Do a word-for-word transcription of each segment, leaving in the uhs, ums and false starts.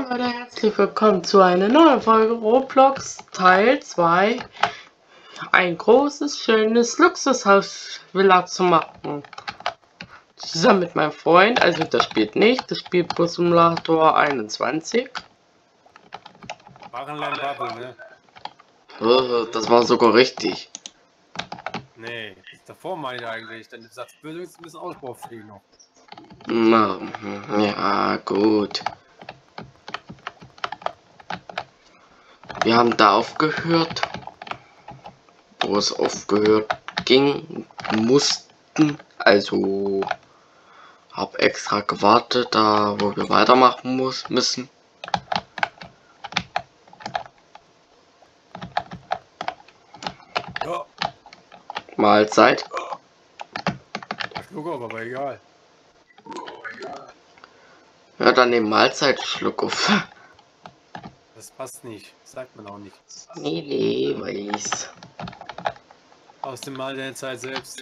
Leute, herzlich willkommen zu einer neuen Folge Roblox Teil zwei. Ein großes, schönes Luxushaus-Villa zu machen. Zusammen mit meinem Freund, also das spielt nicht, das spielt Bus Simulator einundzwanzig. Machen lernen Bubble, ne? Oh, das war sogar richtig. Nee, davor meine ich eigentlich, denn du sagst, du willst ein bisschen ausbaufähig noch. Na, ja, gut. Wir haben da aufgehört, wo es aufgehört ging, mussten, also habe extra gewartet, da wo wir weitermachen muss, müssen. Ja. Mahlzeit. Schluck auf, aber egal. Ja, dann nehmen Mahlzeit, Schluck auf. Das passt nicht, sagt man auch nicht. Nee, nee, weiß. Aus dem Mal der Zeit selbst.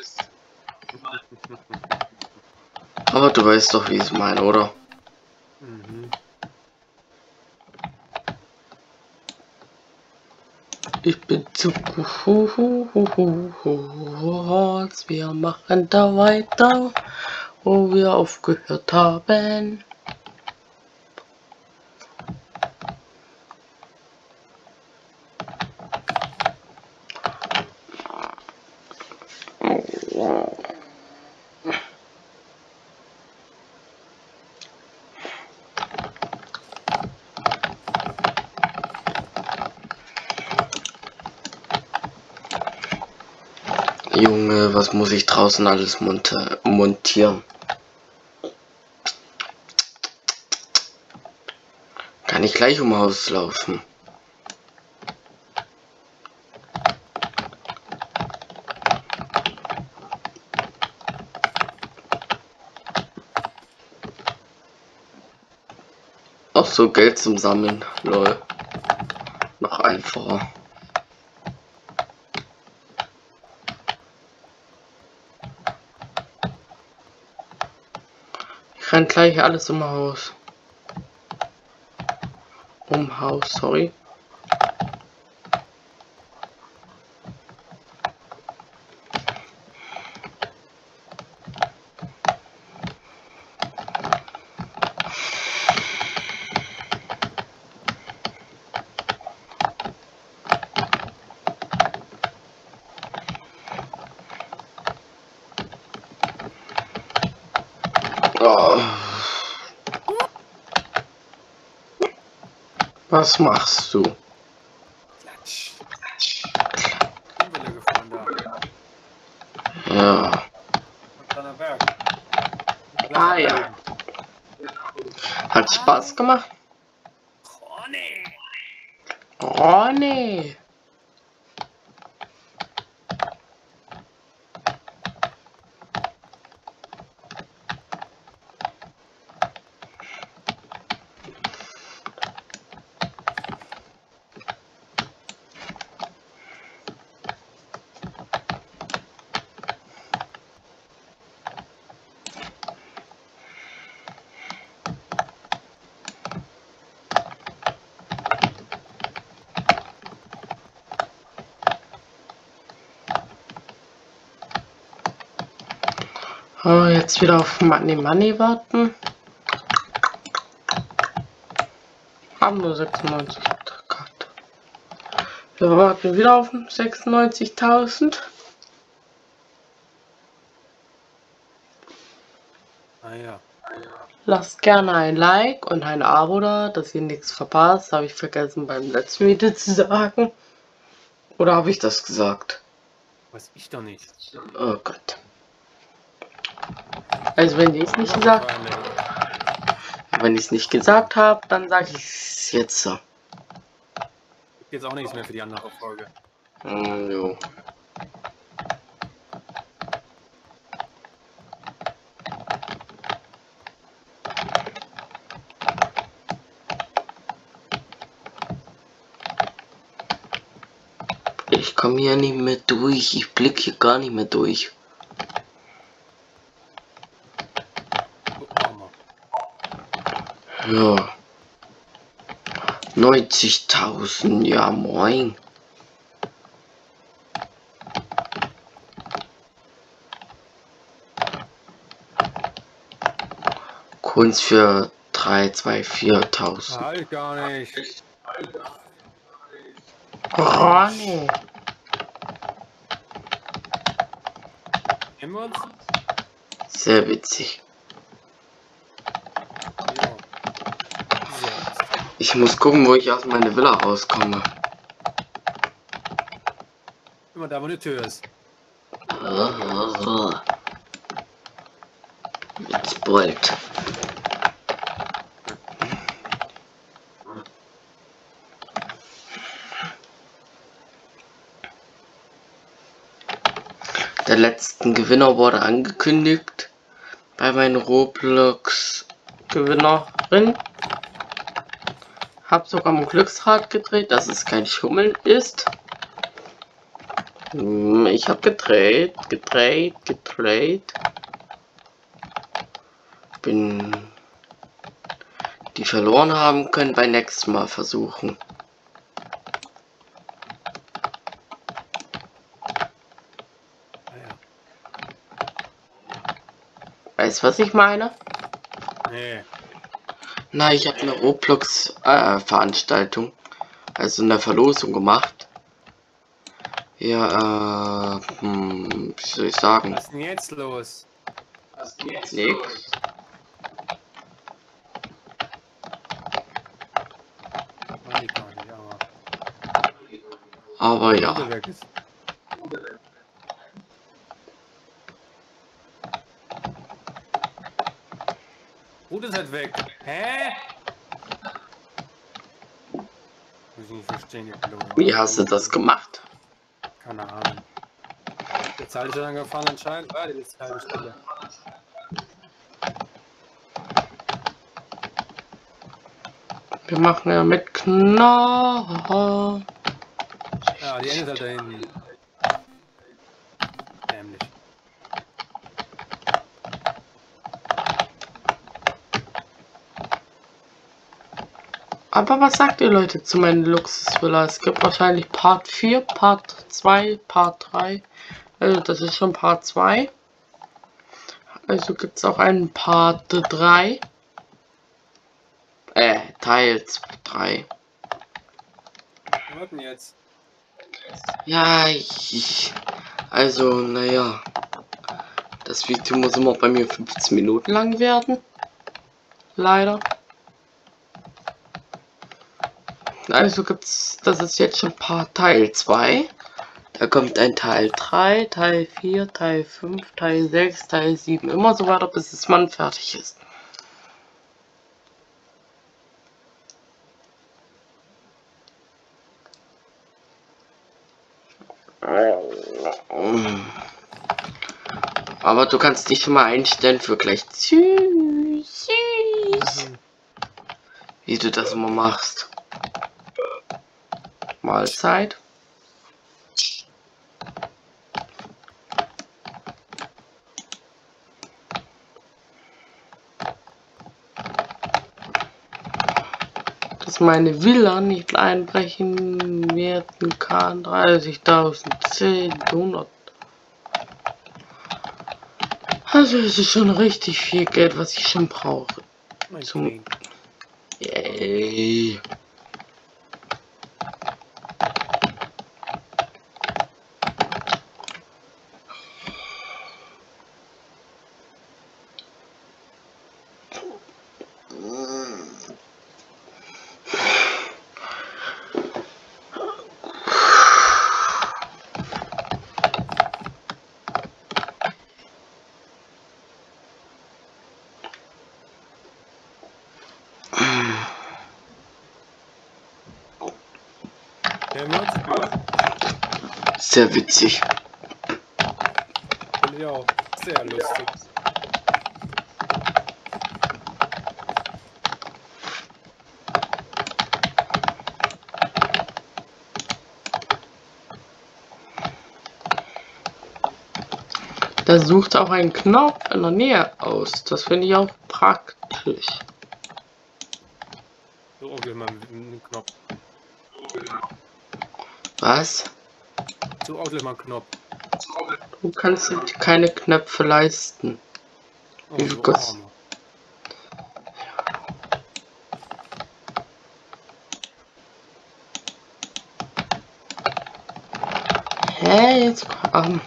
Aber du weißt doch, wie ich es meine, oder? Mhm. Ich bin zu kurz, wir machen da weiter, wo wir aufgehört haben. Junge, was muss ich draußen alles monta montieren? Kann ich gleich um Haus laufen? Auch so Geld zum Sammeln, lol. Noch einfacher. Ich renn gleich alles um Haus. Um Haus, sorry. Oh. Was machst du? Klatsch. Sind wir da gefahren da? Ja. Ein kleiner Berg. Ah ja. Hat Spaß gemacht? Oh nee. Oh nee. Oh, jetzt wieder auf Money Money warten. Haben nur sechsundneunzig. Gott. Wir warten wieder auf sechsundneunzigtausend. Ah ja. Lasst gerne ein Like und ein Abo da, dass ihr nichts verpasst. Habe ich vergessen beim letzten Video zu sagen. Oder habe ich das gesagt? Weiß ich doch nicht. Oh Gott. Also wenn ich es nicht gesagt, wenn ich es nicht gesagt habe, dann sage ich es jetzt so. Gibt jetzt auch nichts mehr für die andere Folge. Mm, jo. Ich komme hier nicht mehr durch, ich blicke hier gar nicht mehr durch. Guck mal. Ja. neunzigtausend, ja moin. Kunst für drei, zwei, viertausend. Halt gar nicht. Ronny. Nehmen wir uns? Sehr witzig. Ja. So. Ich muss gucken, wo ich aus meiner Villa rauskomme. Immer da, wo eine Tür ist. Mit Spoilt. Der letzten Gewinner wurde angekündigt bei meinen Roblox Gewinnerin. Hab sogar am Glücksrad gedreht, dass es kein Schummeln ist. Ich habe gedreht, gedreht, gedreht. Bin die verloren haben, können beim nächsten Mal versuchen. Weißt du, was ich meine? Nee. Na, ich habe eine Roblox äh, Veranstaltung, also eine Verlosung gemacht. Ja, äh, hm, wie soll ich sagen? Was ist denn jetzt los? Was ist denn jetzt nix? Weiß ich gar nicht, aber. Aber ja. Oder weg ist. Gut ist halt weg. Hä? Muss ich nicht verstehen, die Belohnung. Wie hast du das gemacht? Keine Ahnung. Der Zeit ist ja dann gefahren anscheinend. Ah, die letzte halbe Stunde. Wir machen ja mit Knarre. Ja, die endet halt da hinten. Dämlich. Aber was sagt ihr Leute zu meinen Luxusvilla? Es gibt wahrscheinlich Part vier, Part zwei, Part drei. Also das ist schon Part zwei. Also gibt es auch einen Part drei. Äh, Teil drei. Was denn jetzt? Ja, ich... Also, naja. Das Video muss immer bei mir fünfzehn Minuten lang werden. Leider. Also gibt's, das ist jetzt schon Part Teil zwei. Da kommt ein Teil drei, Teil vier, Teil fünf, Teil sechs, Teil sieben. Immer so weiter, bis es Mann fertig ist. Aber du kannst dich schon mal einstellen für gleich süß, süß. Mhm. Wie du das immer machst. Mahlzeit. Dass meine Villa nicht einbrechen werden kann. dreißigtausend, zehn, hundert. Also es ist schon richtig viel Geld, was ich schon brauche. Zum Yay. Sehr witzig. Finde ich auch sehr lustig. Da sucht auch ein Knopf in der Nähe aus. Das finde ich auch praktisch. So, okay, mal mit einem Knopf. Was? So, auch mal einen Knopf. Du kannst dir keine Knöpfe leisten. Oh, Wie so Gott. arme. Hä, jetzt komm.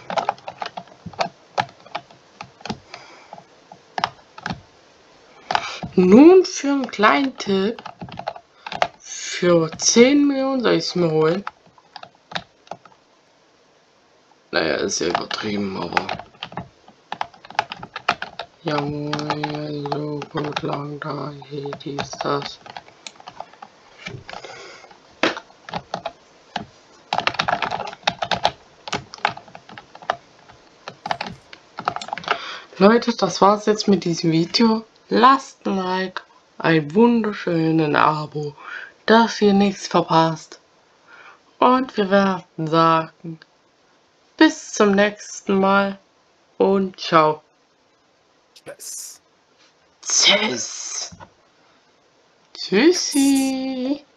Nun für einen kleinen Tipp. Für zehn Millionen soll ich es mir holen. Naja, ist ja übertrieben, aber. Jawohl, so gut lang da, hier, dies, das. Leute, das war's jetzt mit diesem Video. Lasst ein Like, ein wunderschönen Abo, dass ihr nichts verpasst. Und wir werden sagen, bis zum nächsten Mal und ciao. Yes. Tschüss. Tschüssi.